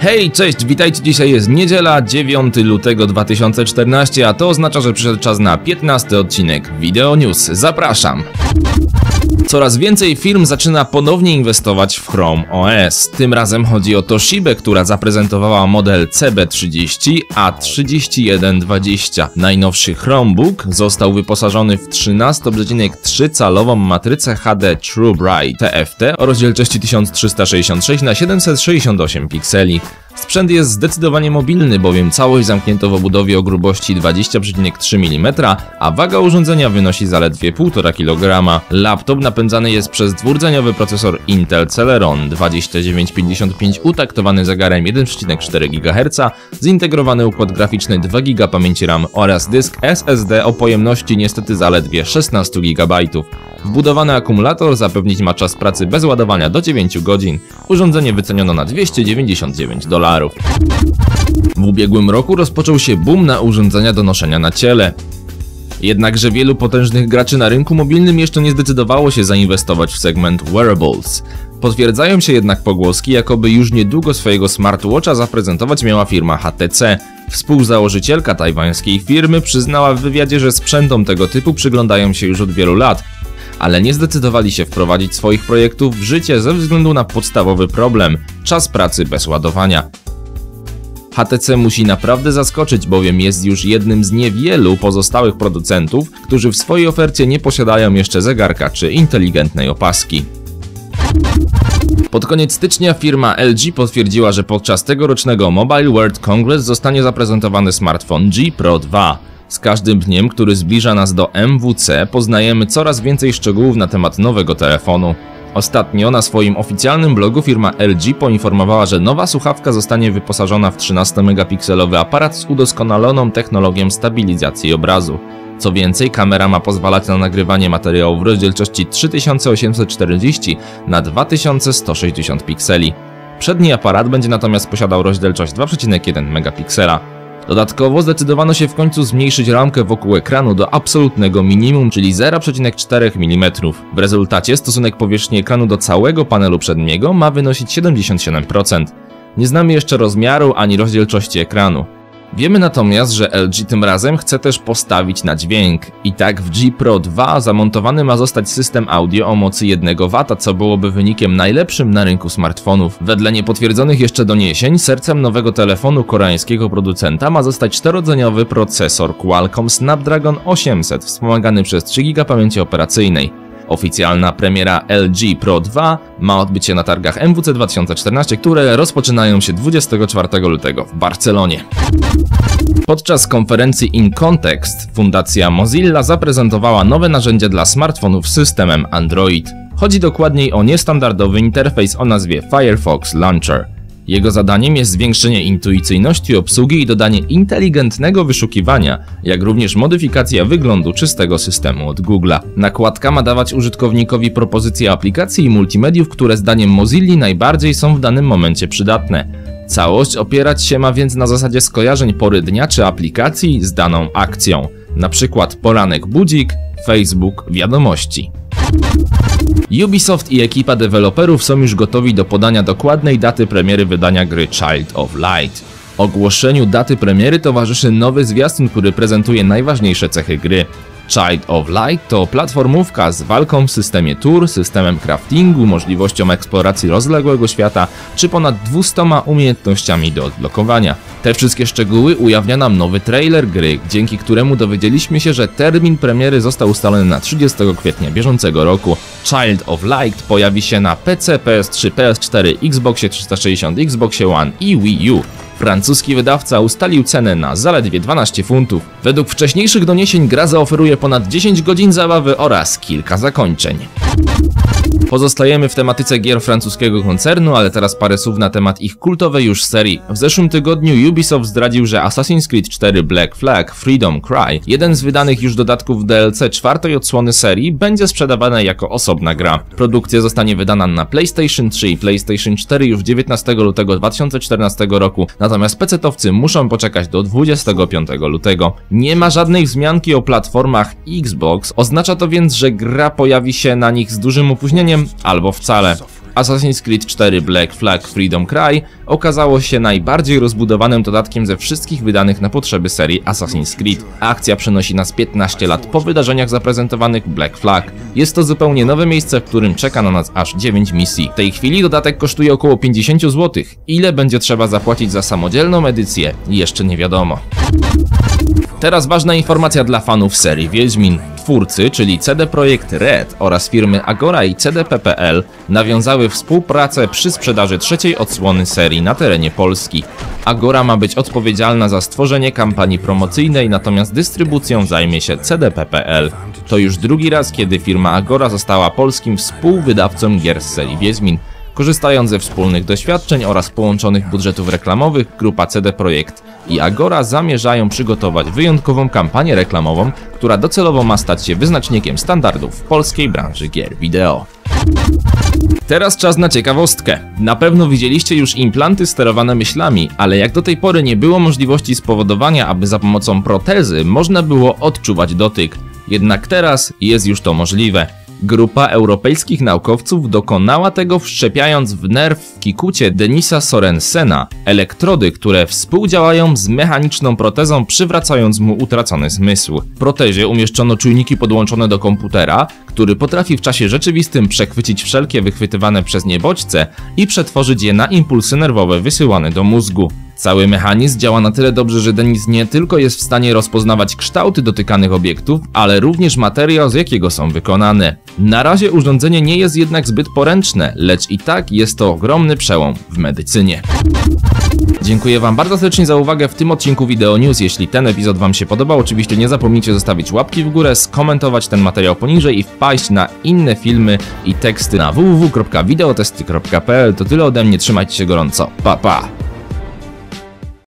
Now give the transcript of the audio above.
Hej, cześć, witajcie, dzisiaj jest niedziela, 9 lutego 2014, a to oznacza, że przyszedł czas na 15 odcinek Video News. Zapraszam! Coraz więcej firm zaczyna ponownie inwestować w Chrome OS. Tym razem chodzi o Toshibę, która zaprezentowała model CB30 A3120. Najnowszy Chromebook został wyposażony w 13,3-calową matrycę HD True Bright TFT o rozdzielczości 1366 × 768 pikseli. Sprzęt jest zdecydowanie mobilny, bowiem całość zamknięto w obudowie o grubości 20,3 mm, a waga urządzenia wynosi zaledwie 1,5 kg. Laptop napędzany jest przez dwurdzeniowy procesor Intel Celeron 2955 utaktowany zegarem 1,4 GHz, zintegrowany układ graficzny 2 GB pamięci RAM oraz dysk SSD o pojemności niestety zaledwie 16 GB. Wbudowany akumulator zapewnić ma czas pracy bez ładowania do 9 godzin. Urządzenie wyceniono na $299. W ubiegłym roku rozpoczął się boom na urządzenia do noszenia na ciele. Jednakże wielu potężnych graczy na rynku mobilnym jeszcze nie zdecydowało się zainwestować w segment wearables. Potwierdzają się jednak pogłoski, jakoby już niedługo swojego smartwatcha zaprezentować miała firma HTC. Współzałożycielka tajwańskiej firmy przyznała w wywiadzie, że sprzętom tego typu przyglądają się już od wielu lat, ale nie zdecydowali się wprowadzić swoich projektów w życie ze względu na podstawowy problem – czas pracy bez ładowania. HTC musi naprawdę zaskoczyć, bowiem jest już jednym z niewielu pozostałych producentów, którzy w swojej ofercie nie posiadają jeszcze zegarka czy inteligentnej opaski. Pod koniec stycznia firma LG potwierdziła, że podczas tegorocznego Mobile World Congress zostanie zaprezentowany smartfon G Pro 2. Z każdym dniem, który zbliża nas do MWC, poznajemy coraz więcej szczegółów na temat nowego telefonu. Ostatnio na swoim oficjalnym blogu firma LG poinformowała, że nowa słuchawka zostanie wyposażona w 13-megapikselowy aparat z udoskonaloną technologią stabilizacji obrazu. Co więcej, kamera ma pozwalać na nagrywanie materiału w rozdzielczości 3840 na 2160 pikseli. Przedni aparat będzie natomiast posiadał rozdzielczość 2,1 megapiksela. Dodatkowo zdecydowano się w końcu zmniejszyć ramkę wokół ekranu do absolutnego minimum, czyli 0,4 mm. W rezultacie stosunek powierzchni ekranu do całego panelu przedniego ma wynosić 77%. Nie znamy jeszcze rozmiaru ani rozdzielczości ekranu. Wiemy natomiast, że LG tym razem chce też postawić na dźwięk. I tak w G Pro 2 zamontowany ma zostać system audio o mocy 1 W, co byłoby wynikiem najlepszym na rynku smartfonów. Wedle niepotwierdzonych jeszcze doniesień, sercem nowego telefonu koreańskiego producenta ma zostać 4-rdzeniowy procesor Qualcomm Snapdragon 800 wspomagany przez 3 GB pamięci operacyjnej. Oficjalna premiera LG Pro 2 ma odbyć się na targach MWC 2014, które rozpoczynają się 24 lutego w Barcelonie. Podczas konferencji In Context Fundacja Mozilla zaprezentowała nowe narzędzie dla smartfonów z systemem Android. Chodzi dokładniej o niestandardowy interfejs o nazwie Firefox Launcher. Jego zadaniem jest zwiększenie intuicyjności obsługi i dodanie inteligentnego wyszukiwania, jak również modyfikacja wyglądu czystego systemu od Google'a. Nakładka ma dawać użytkownikowi propozycje aplikacji i multimediów, które zdaniem Mozilli najbardziej są w danym momencie przydatne. Całość opierać się ma więc na zasadzie skojarzeń pory dnia czy aplikacji z daną akcją, np. poranek budzik, Facebook, wiadomości. Ubisoft i ekipa deweloperów są już gotowi do podania dokładnej daty premiery wydania gry Child of Light. Ogłoszeniu daty premiery towarzyszy nowy zwiastun, który prezentuje najważniejsze cechy gry. Child of Light to platformówka z walką w systemie tur, systemem craftingu, możliwością eksploracji rozległego świata czy ponad 200 umiejętnościami do odblokowania. Te wszystkie szczegóły ujawnia nam nowy trailer gry, dzięki któremu dowiedzieliśmy się, że termin premiery został ustalony na 30 kwietnia bieżącego roku. Child of Light pojawi się na PC, PS3, PS4, Xboxie 360, Xboxie One i Wii U. Francuski wydawca ustalił cenę na zaledwie 12 funtów. Według wcześniejszych doniesień gra zaoferuje ponad 10 godzin zabawy oraz kilka zakończeń. Pozostajemy w tematyce gier francuskiego koncernu, ale teraz parę słów na temat ich kultowej już serii. W zeszłym tygodniu Ubisoft zdradził, że Assassin's Creed 4 Black Flag Freedom Cry, jeden z wydanych już dodatków DLC czwartej odsłony serii, będzie sprzedawany jako osobna gra. Produkcja zostanie wydana na PlayStation 3 i PlayStation 4 już 19 lutego 2014 roku, natomiast PC-towcy muszą poczekać do 25 lutego. Nie ma żadnej wzmianki o platformach Xbox, oznacza to więc, że gra pojawi się na nich z dużym opóźnieniem albo wcale. Assassin's Creed 4 Black Flag Freedom Cry okazało się najbardziej rozbudowanym dodatkiem ze wszystkich wydanych na potrzeby serii Assassin's Creed. Akcja przenosi nas 15 lat po wydarzeniach zaprezentowanych w Black Flag. Jest to zupełnie nowe miejsce, w którym czeka na nas aż 9 misji. W tej chwili dodatek kosztuje około 50 zł. Ile będzie trzeba zapłacić za samodzielną edycję, jeszcze nie wiadomo. Teraz ważna informacja dla fanów serii Wiedźmin. Twórcy, czyli CD Projekt Red oraz firmy Agora i CDP.pl nawiązały współpracę przy sprzedaży trzeciej odsłony serii na terenie Polski. Agora ma być odpowiedzialna za stworzenie kampanii promocyjnej, natomiast dystrybucją zajmie się CDP.pl. To już drugi raz, kiedy firma Agora została polskim współwydawcą gier z serii Wiedźmin. Korzystając ze wspólnych doświadczeń oraz połączonych budżetów reklamowych, grupa CD Projekt i Agora zamierzają przygotować wyjątkową kampanię reklamową, która docelowo ma stać się wyznacznikiem standardów w polskiej branży gier wideo. Teraz czas na ciekawostkę. Na pewno widzieliście już implanty sterowane myślami, ale jak do tej pory nie było możliwości spowodowania, aby za pomocą protezy można było odczuwać dotyk. Jednak teraz jest już to możliwe. Grupa europejskich naukowców dokonała tego, wszczepiając w nerw w kikucie Denisa Sorensena elektrody, które współdziałają z mechaniczną protezą, przywracając mu utracony zmysł. W protezie umieszczono czujniki podłączone do komputera, który potrafi w czasie rzeczywistym przechwycić wszelkie wychwytywane przez nie bodźce i przetworzyć je na impulsy nerwowe wysyłane do mózgu. Cały mechanizm działa na tyle dobrze, że Denis nie tylko jest w stanie rozpoznawać kształty dotykanych obiektów, ale również materiał, z jakiego są wykonane. Na razie urządzenie nie jest jednak zbyt poręczne, lecz i tak jest to ogromny przełom w medycynie. Dziękuję Wam bardzo serdecznie za uwagę w tym odcinku Video News. Jeśli ten epizod Wam się podobał, oczywiście nie zapomnijcie zostawić łapki w górę, skomentować ten materiał poniżej i wpaść na inne filmy i teksty na www.videotesty.pl. To tyle ode mnie, trzymajcie się gorąco. Pa, pa!